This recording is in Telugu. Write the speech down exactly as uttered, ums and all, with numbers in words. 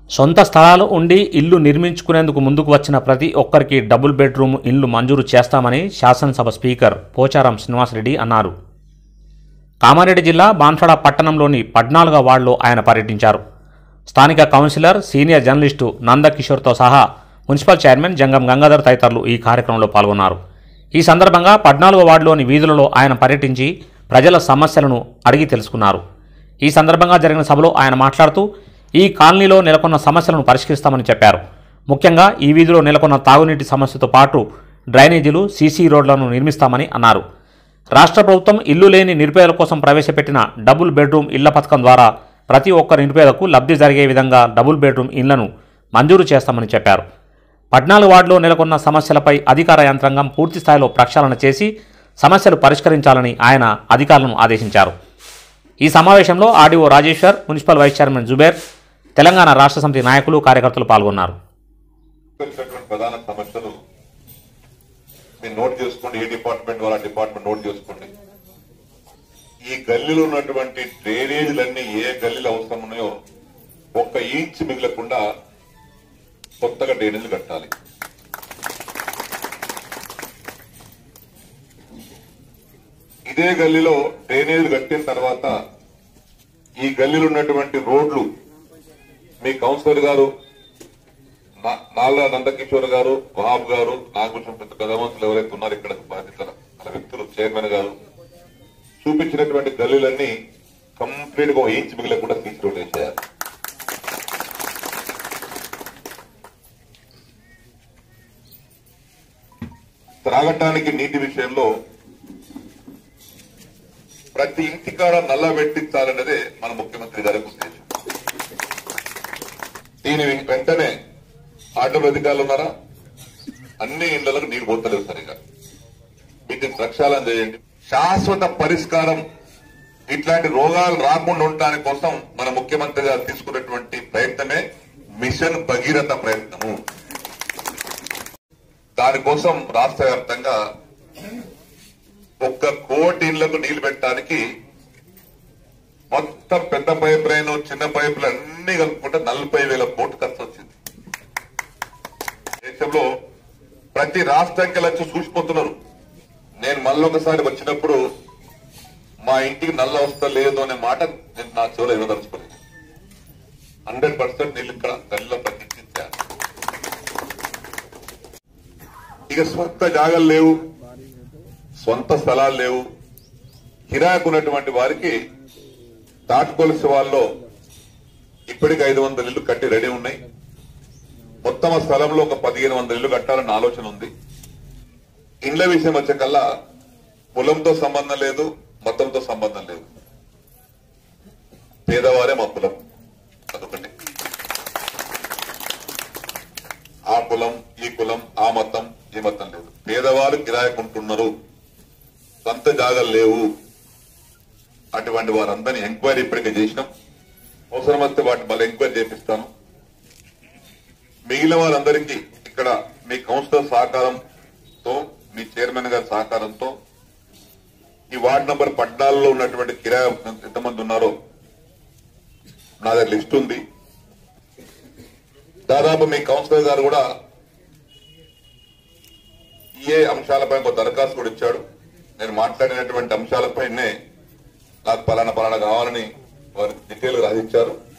సొంత స్థలాలు ఉండి ఇల్లు నిర్మించుకునేందుకు ముందుకు వచ్చిన ప్రతి ఒక్కరికి డబుల్ బెడ్రూమ్ ఇల్లు మంజూరు చేస్తామని శాసనసభ స్పీకర్ పోచారం శ్రీనివాసరెడ్డి అన్నారు. కామారెడ్డి జిల్లా బాన్సడ పట్టణంలోని పద్నాలుగవ వార్డులో ఆయన పర్యటించారు. స్థానిక కౌన్సిలర్, సీనియర్ జర్నలిస్టు నందకిషోర్తో సహా మున్సిపల్ చైర్మన్ జంగం గంగాధర్ తదితరులు ఈ కార్యక్రమంలో పాల్గొన్నారు. ఈ సందర్భంగా పద్నాలుగవ వార్డులోని వీధులలో ఆయన పర్యటించి ప్రజల సమస్యలను అడిగి తెలుసుకున్నారు. ఈ సందర్భంగా జరిగిన సభలో ఆయన మాట్లాడుతూ ఈ కాలనీలో నెలకొన్న సమస్యలను పరిష్కరిస్తామని చెప్పారు. ముఖ్యంగా ఈ వీధిలో నెలకొన్న తాగునీటి సమస్యతో పాటు డ్రైనేజీలు, సీసీ రోడ్లను నిర్మిస్తామని అన్నారు. రాష్ట్ర ప్రభుత్వం ఇల్లు లేని నిరుపేదల కోసం ప్రవేశపెట్టిన డబుల్ బెడ్రూమ్ ఇళ్ల పథకం ద్వారా ప్రతి ఒక్క నిరుపేదకు లబ్ధి జరిగే విధంగా డబుల్ బెడ్రూమ్ ఇళ్లను మంజూరు చేస్తామని చెప్పారు. పద్నాలుగు వార్డులో నెలకొన్న సమస్యలపై అధికార యంత్రాంగం పూర్తి స్థాయిలో ప్రక్షాళన చేసి సమస్యలు పరిష్కరించాలని ఆయన అధికారులను ఆదేశించారు. ఈ సమావేశంలో RDO Rajeshwar, municipal vice chairman Zuber, Telangana Rashtra Samithi నాయకులు, కార్యకర్తలు పాల్గొన్నారు. ప్రధాన సమస్యలు మీరు నోట్ చేసుకోండి. ఏ డిపార్ట్మెంట్ వాళ్ళ డిపార్ట్మెంట్ నోట్ చేసుకోండి. ఈ గల్లీలో ఉన్నటువంటి డ్రైనేజీలన్నీ ఏ గల్లీలు అవసరం ఉన్నాయో ఒక్క ఇంచ్ మిగలకుండా కొత్తగా డ్రైనేజీలు కట్టాలి. ఇదే గల్లీలో డ్రైనేజీలు కట్టిన తర్వాత ఈ గల్లీలో ఉన్నటువంటి రోడ్లు మీ కౌన్సిలర్ గారు, నాలుగు నందకిషోర్ గారు, బాబు గారు, నాకు కొంచెం పెద్ద గదవంతులు ఎవరైతే ఉన్నారు ఇక్కడ బాధ్యతల వ్యక్తులు, చైర్మన్ గారు చూపించినటువంటి గల్లీలన్నీ కంప్లీట్ గా ఇంచ్ మిగిలకుండా సీసీ రోడ్ వేసేయాలి. త్రాగటానికి నీటి విషయంలో ప్రతి ఇంటికాడ నల్ల పెట్టించాలన్నదే మన ముఖ్యమంత్రి గారి ఉద్దేశం. దీని వెంటనే ఆటోలు అధికారులు ఉన్నారా, అన్ని ఇళ్లకు నీళ్లు పోతలేవు సరిగా, వీటిని ప్రక్షాళన చేయండి. శాశ్వత పరిష్కారం ఇట్లాంటి రోగాలు రాకుండా ఉండటాని కోసం మన ముఖ్యమంత్రి గారు తీసుకున్నటువంటి ప్రయత్నమే మిషన్ భగీరథ ప్రయత్నము. దానికోసం రాష్ట్ర వ్యాప్తంగా ఒక్క కోటి ఇళ్లకు నీళ్లు పెట్టడానికి మొత్తం పెద్ద పైప్ లైన్, చిన్న పైపులు అన్ని కలుపుకుంటే నలభై వేల కోట్లు ఖర్చు వచ్చింది. దేశంలో ప్రతి రాష్ట్రానికి వచ్చి చూసిపోతున్నారు. నేను మళ్ళొకసారి వచ్చినప్పుడు మా ఇంటికి నల్ల వస్తా లేదు అనే మాట నేను నా చెవులో ఇవ్వదలుచుకోలేదు. హండ్రెడ్ పర్సెంట్ నీళ్ళు ఇక్కడ గల్లీలో ప్రతిష్ఠించారు. ఇక స్వంత జాగాలు లేవు, సొంత స్థలాలు లేవు, కిరాయికు ఉన్నటువంటి వారికి తాటుకొలిసి వాళ్ళలో ఇప్పటికి ఐదు వందల ఇళ్లు కట్టి రెడీ ఉన్నాయి. మొత్తం ఆ స్థలంలో ఒక పదిహేను వందల ఇళ్లు కట్టాలన్న ఆలోచన ఉంది. ఇండ్ల విషయం వచ్చేకల్లా కులంతో సంబంధం లేదు, మతంతో సంబంధం లేదు. పేదవారే మా కులం, అదొకటి. ఆ కులం, ఈ కులం, ఆ మతం, ఈ మతం లేదు. పేదవారు కిరాయకుంటున్నారు, సొంత జాగాలు లేవు. అటువంటి వారందరినీ ఎంక్వైరీ ఇప్పటికే చేసినాం. అవసరం వస్తే వాటిని మళ్ళీ ఎంక్వైరీ చేపిస్తాను. మిగిలిన వారందరికీ ఇక్కడ మీ కౌన్సిలర్ సహకారంతో, మీ చైర్మన్ గారి సహకారంతో ఈ వార్డు నంబర్ పద్నాలుగులో ఉన్నటువంటి కిరాయి ఎంతమంది ఉన్నారో నా దగ్గర లిస్ట్ ఉంది. దాదాపు మీ కౌన్సిలర్ గారు కూడా ఏ అంశాలపై ఒక దరఖాస్తు కూడా ఇచ్చాడు. నేను మాట్లాడినటువంటి అంశాలపైనే నాకు పలానా పలానా కావాలని వారు డీటెయిల్ గా రాసిచ్చారు.